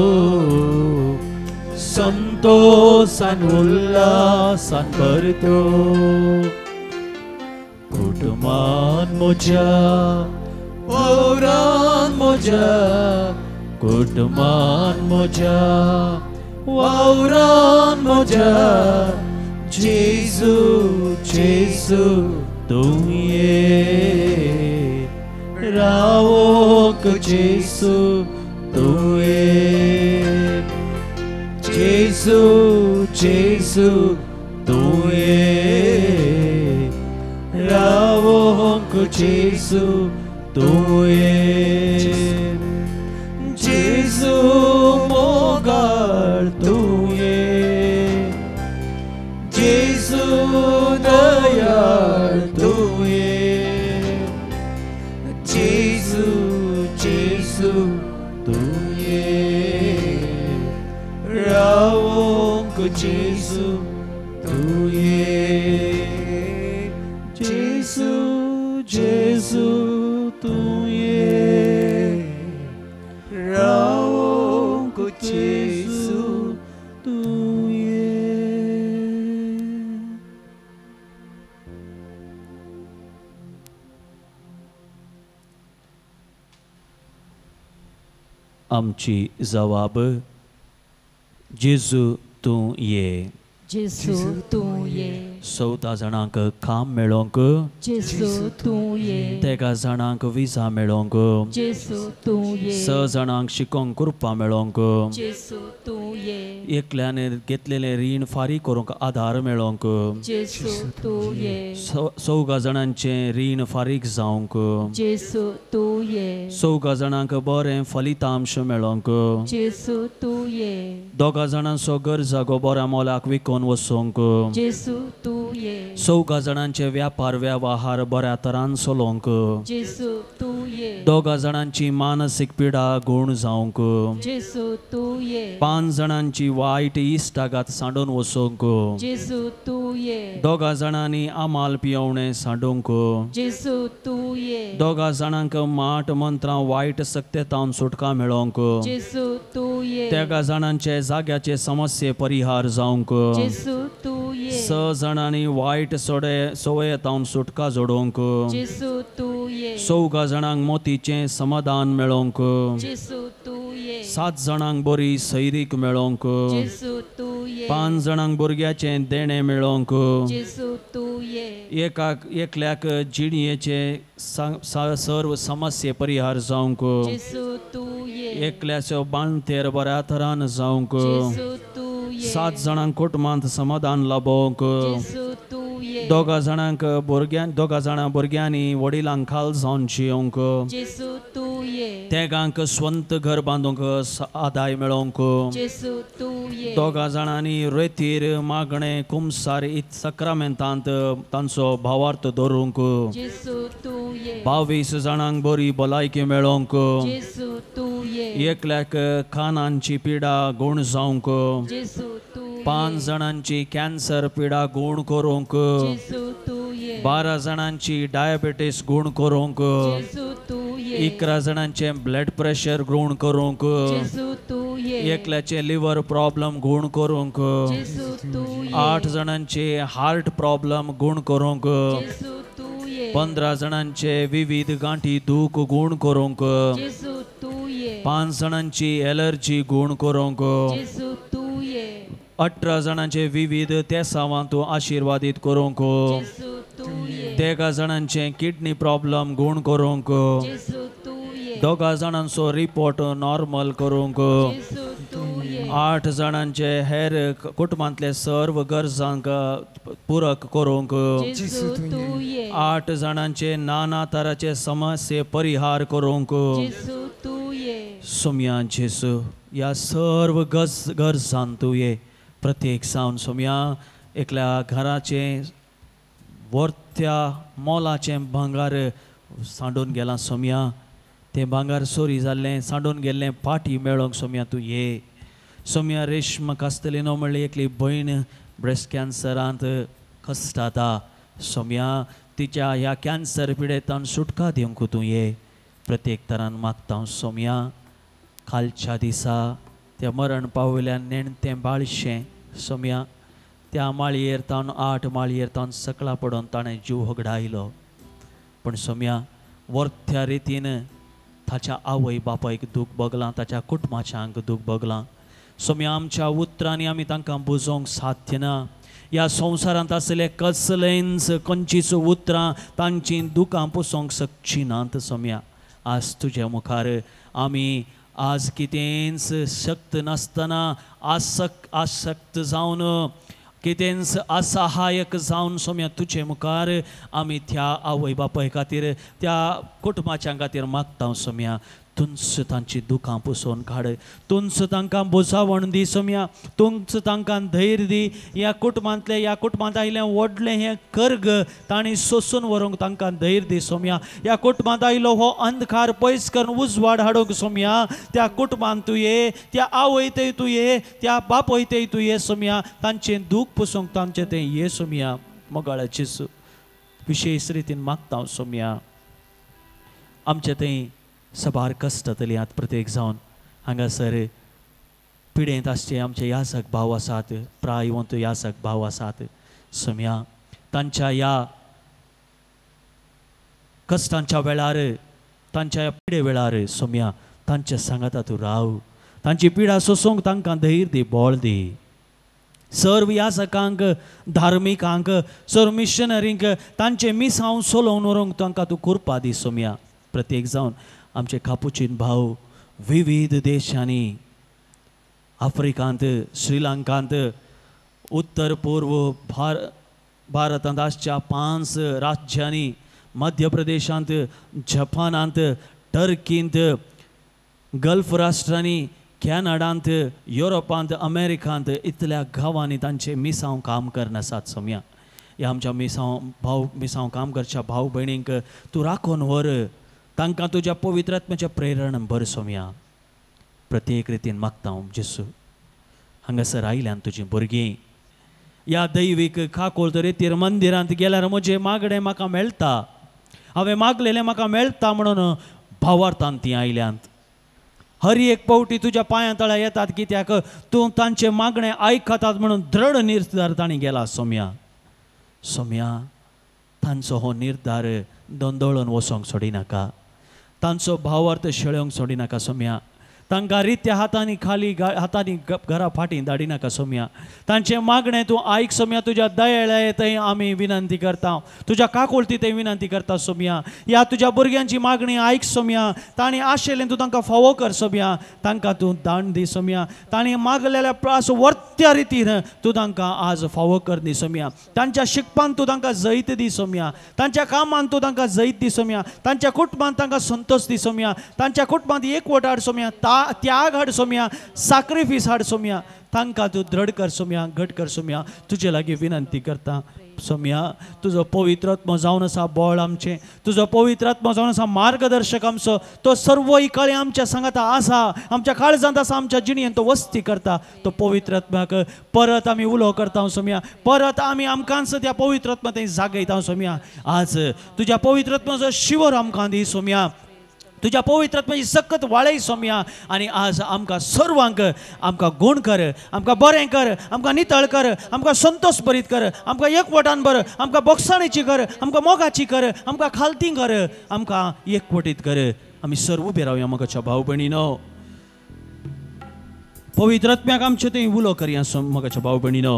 संतोषान उल्हासान भरतो कुटुंबान म्हज्या वावरान म्हज्या कुटुंबान म्हज्या वावरान म्हज्या जेजू जेजू तूं ये रावोक जेजू तूं ये जेजू जेजू तूं ये रावोक जेजू तूं ये जेजू मोगाळ तूं ये जेजू दयाळ तूं ये जेजू जेजू तूं ये रावोंक जेजू तूं ये जेजू जेजू तूं ये रावोंक जेजू तूं ये आमची जवाब जेजू तूं ये जेजू तूं ये 14 जाणांक काम मेळोंक जेजू तूं ये तेगा जाणांक विजा मेळोंक जेजू तूं ये 6 जाणांक शिकोंक कृपा मेळोंक जेजू तूं ये एकल्याने घेतलेले रीण फारीक करूंक आधार मेळोंक जेजू तूं ये 14 जाणांचे रीण फारीक जावंक जेजू तूं ये 14 जाणांक बरें फलितांश मेळोंक जेजू तूं ये 2 जाणांचो गरजागो बऱ्या मोलाक विकून वसोंक जेजू तूं ये 14 जाणांचे व्यापार वेव्हार बऱ्या तरान चलोवंक जेजू तूं ये 2 जाणांची मानसीक पिडा गुण जावंक जेजू तूं ये 5 जाणांची वायट इश्टागात सांडून वसोंक जेजू तूं ये 2 जाणांनी आमाल पियवणे सांडूंक जेजू तूं ये 2 जाणांक माट मंत्रां वायट सक्तेतावन सुटका मेळोंक जेजू तूं ये 3 जाणांचे जाग्याचे समस्ये परिहार जावंक जेजू तूं ये 6 जाणांनी वायट सवयेतावन सुटका जोडोवंक जेजू तूं ये 14 जाणांक मोतीचें समाधान मेळोंक जेजू तूं ये 7 जाणांक बरी सैरीक मेळोंक जेजू तूं ये 5 जाणांक भुरग्याचें देणें मेळोंक जेजू तूं ये एकल्याक जिणयेचे सर्व समस्ये परिहार जावंक जेजू तूं ये एकल्याचो बांदतेर बऱ्या तरान जावंक जेजू तूं ये 7 जाणांक कुटुंबांत समाधान लाभोवंक जेजू तूं ये 2 जाणांक 2 जाणां भुरग्यांनी वडिलांक खाल जावन जियोंक जेजू तूं ये तेगांक स्वंत घर बांदूंक आदाय मेळोवंक जेजू तूं ये 2 जाणांनी रेतीर मागणे कुमसार सक्रामेंतांत तांचो भावार्थ दवरूंक जेजू तूं ये 22 जाणांक बरी भलायकी मेळोवंक जेजू तूं ये एकल्याक कानांची पिडा गुण जावंक जेजू तूं 5 जाणांची कॅन्सर पिडा गुण करूंक जेजू तूं ये 12 जाणांची डायबिटीस गुण करूंक जेजू तूं ये 11 जाणांचे ब्लड प्रेशर गुण करूंक जेजू तूं ये एकल्याचे लिव्हर प्रॉब्लेम गुण करूंक जेजू तूं ये 8 जाणांचे हार्ट प्रॉब्लेम गुण करूंक जेजू तूं ये 15 जाणांचे विविध गांठी दूख गुण करूंक जेजू तूं ये 5 जाणांची एलर्जी गुण करूंक जेजू तूं ये 18 जाणांचे विविध तेसावां तूं आशिर्वादीत करूंक जेजू तूं ये 13 जाणांचे किडनी प्रॉब्लेम गुण करूंक जेजू तूं ये 2 जाणांचो रिपोर्ट नॉर्मल करूंक जेजू तूं ये 8 जाणांचे हेर कुटुंबांतले सर्व गरजांक पूरक करूंक जेजू तूं ये 8 जाणांचे नाना तराचे समस्ये परिहार करूंक जेजू तूं ये सोम्या जेसू ह्या सर्व गरजांत तूं ये प्रत्येक सावन सोम्या एकल्या घराचे वर्त्या मोलाचें भांगार सांडून गेलां सोम्या ते भांगार चोरी जाल्लें सांडून गेल्लें पाटी मेळोंक सोम्या तूं ये. सोम्या रेश्म कास्तलिनो म्हणली एकली भयण ब्रेस्ट कॅन्सरांत कश्टाता. सोम्या तिच्या ह्या कॅन्सर पिडेतान सुटका दिवंक तूं ये. प्रत्येक तरान मागता सोम्या. कालच्या दिसा त्या मरण पावयल्यान नेणतें बाळशें सोम्या त्या माळयेर तावन 8 माळयेर तावन सकला पडोवन ताणें जीव होगडायलो. पण सोम्या वर्थ्या रितीन ताच्या आवय बापायक दूख भोगलां, ताच्या कुटुंबाच्यांक दूख भोगलां. सोम्या आमच्या उतरांनी आमी तांकां बुजोवंक साध्य ना. ह्या संवसारांत आसले कसलेंच खंयचीच उतरां तांची दुखां पुसोवंक शकची नात सोम्या. आज तुज्या मुखार आमी आज कितेंच शक्त नासतना आसक्त जावन कितेंच असहायक जावन सोम्या तुजे मुखार आमी त्या आवय बापाय खातीर त्या कुटुंबाच्या खातीर मागता सोम्या. तुंच तांची दुखां पुसोवन काड. तुंच तांकां बुजावण दी सोम्या. तुंच तांकां धैर्य दी. ह्या कुटुंबांत आयिल्लें व्हडलें हें कर्ग तांणी सोंसून व्हरूंक तांकां धैर्य दी सोम्या. ह्या कुटुंबांत आयिल्लो हो अंधकार पयस करून उजवाड हाडूंक सोम्या त्या कुटुंबांत तूं ये. त्या आवयतय तूं ये. त्या बापयतय तूं ये सोम्या. तांचें दूख पुसोवंक तांचें तें ये सोम्या. मोगाळाची विशेश रितीन मागता सोम्या. आमचें तें सबार कश्ट जातली आतां प्रत्येक जावन हांगासर पिडेंत आसचे आमचे यासक भाव आसात, प्रायवंत यासक भाव आसात सोम्या. तांच्या ह्या कश्टांच्या वेळार तांच्या पिडे वेळार सोम्या तांच्या सांगाता तूं राव. तांची पिडा सोंसूंक तांकां धैर्य दी, बोळ दी. सर्व यासकांक, धार्मिकांक, सर्व मिशनरींक तांचे मिसांव सोलोवन व्हरूंक तांकां तूं कृपा दी सोम्या. प्रत्येक जावन आमचे कापुचीन भाव विविध देशांनी, आफ्रिकांत, श्रीलंकांत, उत्तर पूर्व भारतांत आसच्या 5 राज्यांनी, मध्य प्रदेशांत, जपानांत, टर्कींत, गल्फ राष्ट्रांनी, कॅनडांत, युरोपांत, अमेरिकांत इतल्या गांवांनी तांचे मिसांव काम करन आसात सोम्या. ह्या आमच्या मिसांव काम करच्या भाव भयणींक तूं राखून व्हर. तांकां तुज्या पवित्र आत्म्याच्या प्रेरण भर सोम्या. प्रत्येक रितीन मागता जेसू. हांगासर आयल्यान तुजीं भुरगीं ह्या दैवीक काकोळत रितीर मंदिरांत गेल्यार म्हजें मागणें म्हाका मेळटा, हांवें मागलेलें म्हाका मेळटा म्हणून भावार्थान तीं आयल्यांत. हर एक पावटी तुज्या पांयां तळा येतात कित्याक तूं तांचें मागणें आयकतात म्हणून दृढ निर्धार तांणी गेला सोम्या. सोम्या तांचो हो निर्धार दोंदळून वचोंक सोडिनाका. तांचो भावार्थ शेळोवंक सोडिनाका सोम्या. तांकां रित्या हातांनी घरा फाटीं धाडिनाका सोम्या. तांचें मागणें तूं आयक सोम्या. तुज्या दयाळायेंतय आमी विनंती करता, तुज्या काकुळटीतय विनंती करता सोम्या. ह्या तुज्या भुरग्यांची मागणी आयक सोम्या. तांणी आशिल्लें तूं तांकां फावो कर सोम्या. तांकां तूं दान दी सोम्या. तांणी मागलेल्या प्रास वर्त्या रितीन तूं तांकां आज फावो कर दी सोम्या. तांच्या शिकपान तूं तांकां जैत दी सोम्या. तांच्या कामान तूं तांकां जैत दी सोम्या. तांच्या कुटुंबांत तांकां संतोश दी सोम्या. तांच्या कुटुंबांत एकवट हाड सोम्या. त्याग हाड सोम्या. सॅक्रिफायस हाड सोम्या. तांकां तूं दृढ कर सोम्या, घट कर सोम्या. तुजे लागीं विनंती करता सोम्या. तुजो पवित्र आत्मो जावन आसा बोळ आमचें. तुजो पवित्र आत्मो जावन आसा मार्गदर्शक आमचो. तो सर्व इकाळी आमच्या सांगाता आसा, आमच्या काळजांत आसा, आमच्या जिणयेंत तो वस्ती करता. तो पवित्र आत्म्याक परत आमी उलो करता सोम्या. परत आमी आमकांच त्या पवित्र आत्मा थंय जागयता सोम्या. आज तुज्या पवित्र आत्म्याचो शिवर आमकां दी सोम्या. तुज्या पवित्र आत्म्याची सकत वाळय सोम्या. आनी आज आमकां सर्वांक आमकां गूण कर, आमकां बरें कर, आमकां नितळ कर, आमकां संतोश भरीत कर, आमकां एकवटान भर, आमकां बोगसाणीची कर, आमकां मोगाची कर, आमकां खालती कर, आमकां एकवटीत कर. आमी सर्व उबे रावया मोगाच्या भाव भयणीनो. पवित्र आत्म्याक आमचे थंय उलो करया मोगाच्या भाव भयणीनो.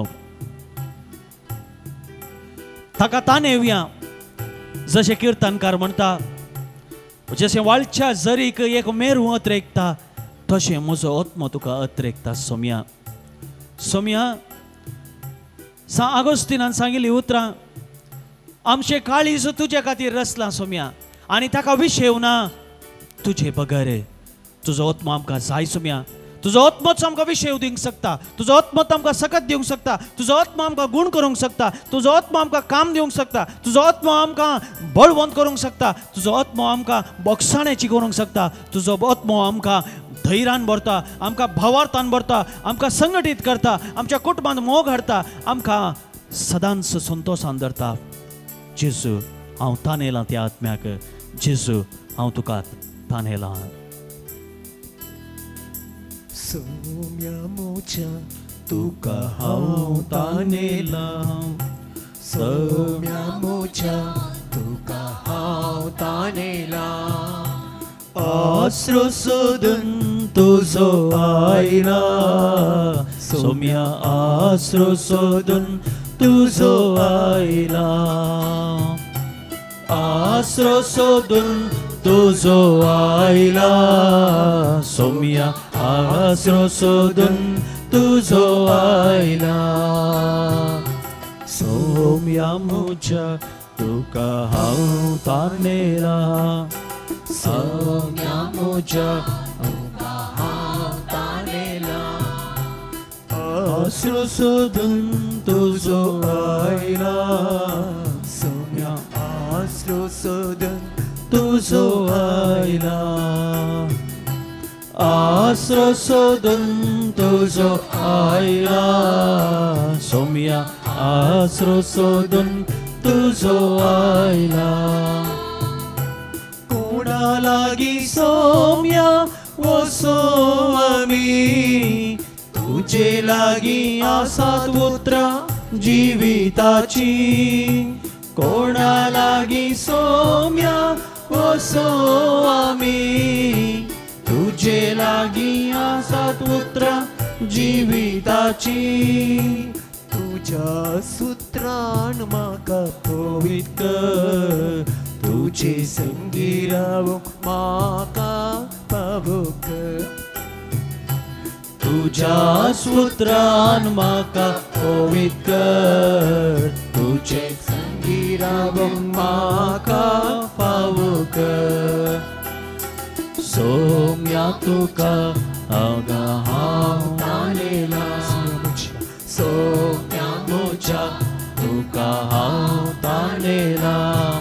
ताका ताणेवया जशें किर्तनकार म्हणटा. जशें वाळच्या झरीक एक मेरू अत्रेकता तशें म्हजो आत्मो तुका अत्रेकता सोम्या. सोम्या सा आगोस्तिनान सांगिल्लीं उतरां आमचें काळीज तुजे खातीर रचलां सोम्या. आनी ताका विशेव ना तुजे बगर. तुजो आत्मो आमकां जाय सोम्या. तुजो आत्मोच आमकां विशय दिवंक शकता, तुजो आत्मोच आमकां सकत दिवंक शकता, तुजो आत्मा आमकां गुण करूंक शकता, तुजो आत्मा आमकां काम दिवंक शकता, तुजो आत्मा आमकां बळवंत करूंक शकता, तुजो आत्मा आमकां बोगसाण्याची करूंक शकता, तुजो आत्मा आमकां धैर्यान भरता, आमकां भावार्थान भरता, आमकां संघटीत करता, आमच्या कुटुंबांत मोग हाडटा, आमकां सदांच संतोषान धरता. जेजू हांव तानेलां त्या आत्म्याक, जेजू हांव तुका तानेलां. सौम्या मोच्या तुका हांव तानेलां, सौम्या मोच्या तुका हांव तानेला. आसरो सोदून तुजो आयला, सौम्या आसरो सोदून तुजो आयला, आसरो सोदून तुजो आयला, सौम्या आसरो सोदून तुजो आयला. सौम्या म्हज्या तुका हांव तानेला, सौम्या म्हज्या तुका हांव तानेला. आसरो सोदून तुजो आयला, सौम्या आसरो सोदून तुजो आयला, आसरो सोदून तुजो आयला, सौम्या आसरो सोदून तुजो आयला. कोणा लागीं सौम्या वचो आमी, तुजे लागीं आसात उतरां जिविताची. कोणा लागीं सौम्या वचो आमी, तुजे लागीं आसात उतरां जिविताची. तुज्या सुत्रान म्हाका पवित कर, तुजे संगी रावूंक म्हाका पावूंक. तुज्या सुत्रान म्हाका पवित कर, तुजे संगी रावूंक म्हाका फावूंक. सौम्या तुका हांव तानेला, सौम्या म्हज्या तुका हांव तानेला.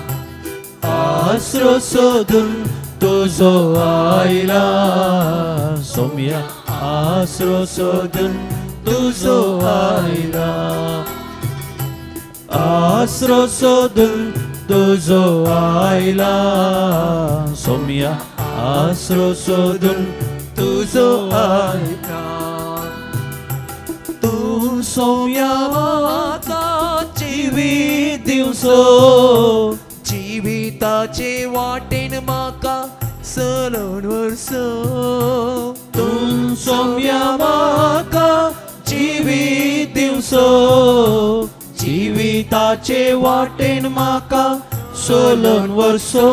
आसरो सोदून तुजो आयला, सौम्या आसरो सोदून तुजो आयला, आसरो सोदून तुजो आयला, सौम्या आसरो सोदून तुजो आयला. तू सौम्या म्हाका जिवीत दिवचो, जिविताचे वाटेन म्हाका चलोवन व्हरचो. तू सौम्या म्हाका जिवीत दिवचो, जिविताचे वाटेन म्हाका चलोवन व्हरचो.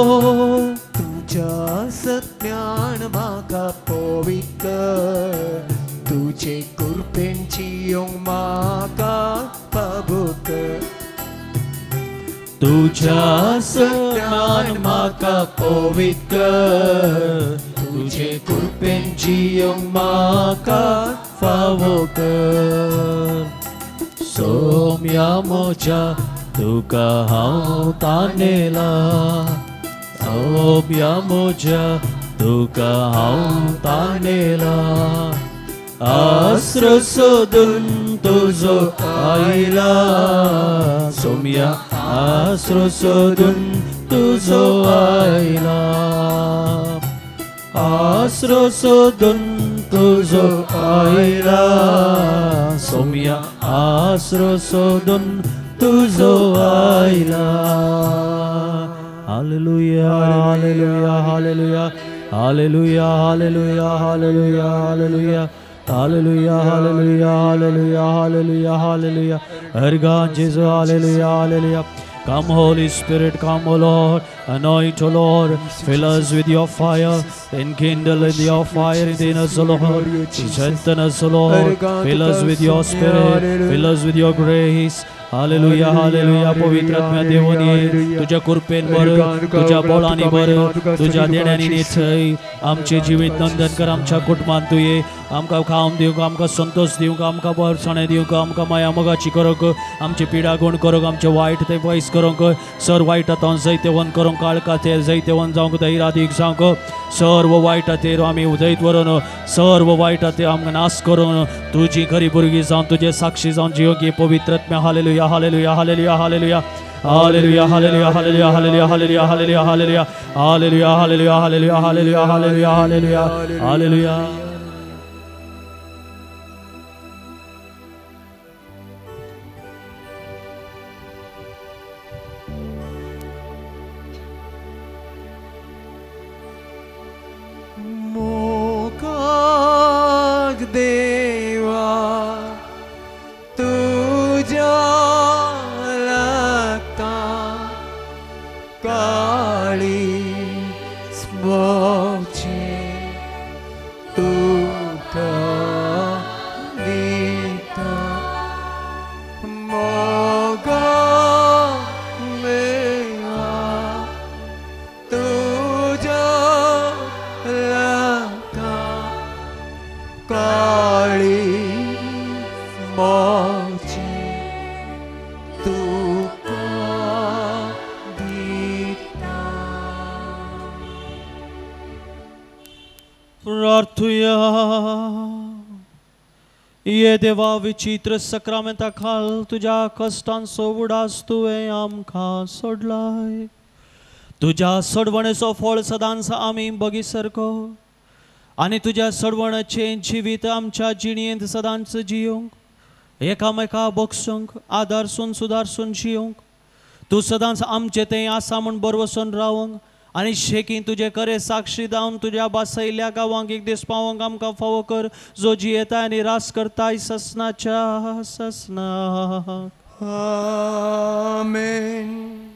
तुज्या सत्यान म्हाका पवित कर, तुजे कृपेन जियोंक म्हाका पावूंक. तुज्या सत्यान म्हाका पवित कर, तुजे कृपेन जियोंक म्हाका फावो कर. सौम्या म्हज्या तुका हांव तानेला, सौम्या म्हज्या तुका हांव तानेला. आसरो सोदून तुजो आयला, सौम्या आसरो सोदून तुजो आयला, आसरो सोदून तुजो आयला, सौम्या आसरो सोदून तुजो आयला. Hallelujah hallelujah hallelujah hallelujah hallelujah hallelujah hallelujah Hallelujah, hallelujah, hallelujah, hallelujah, hallelujah. Our God, Jesus, hallelujah, hallelujah. Come, Holy Spirit, come, O Lord. Anoint, O Lord. Fill us with your fire. Enkindle in your fire within us, O Lord. Strengthen us, O Lord. Fill us with your spirit. Fill us with your grace. Hallelujah hallelujah पवित्र आत्म्या देवन ये तुझ्या कृपेन बर तुझ्या बोलांनी बर तुझ्या देण्यानी नेथय आमचे जिवीत नंदन कर आमच्या कुटुंबांत तू ये आमकां खावंक दिवंक आमकां संतोष दिवंक आमकां बरसणे दिवंक आमकां माया मोगाची करक आमची पिडा गुण करक आमचे वायट ते पयस करक सर वायटांत जैतेवन करक काळखातेर जैतेवन जावंक धैर्यादीक जावंक सर्व वायटाचेर आमी उजयत व्हरून सर्व वायटाचेर आमकां नाश करून तुजी खरी भुरगीं जावन तुजे साक्षी जावन जियोगी पवित्र आत्म्या hallelujah hallelujah hallelujah hallelujah hallelujah hallelujah hallelujah hallelujah hallelujah hallelujah hallelujah hallelujah hallelujah hallelujah hallelujah hallelujah hallelujah hallelujah देवा तुझ्या लागता काळी स्मोचे तुका दिता मोगा देवा तुझ्या लागता काळी मोची तुका दिता प्रार्थुया ये देवा विचित्र सक्रामेंता खाल तुझ्या कष्टांचो उडास तुवें आमकां सोडलाय तुझ्या सोडवणेचो फळ सदांच आमी बगीसारको आनी तुझ्या सोडवणाचे जिवीत आमच्या जिणयेंत सदांच जियोंक एकामेका बगसूंक आदारसून सुदारसून जियोंक तूं सदांच आमचे तें आसा म्हूण बरवसून रावंक आनी शेकी तुजे करे साक्षी जावन तुज्या बासयल्या गांवांक एक दीस पावोंक आमकां फावो कर जो जियेताय आनी रास करताय ससनाच्या ससना आमेन.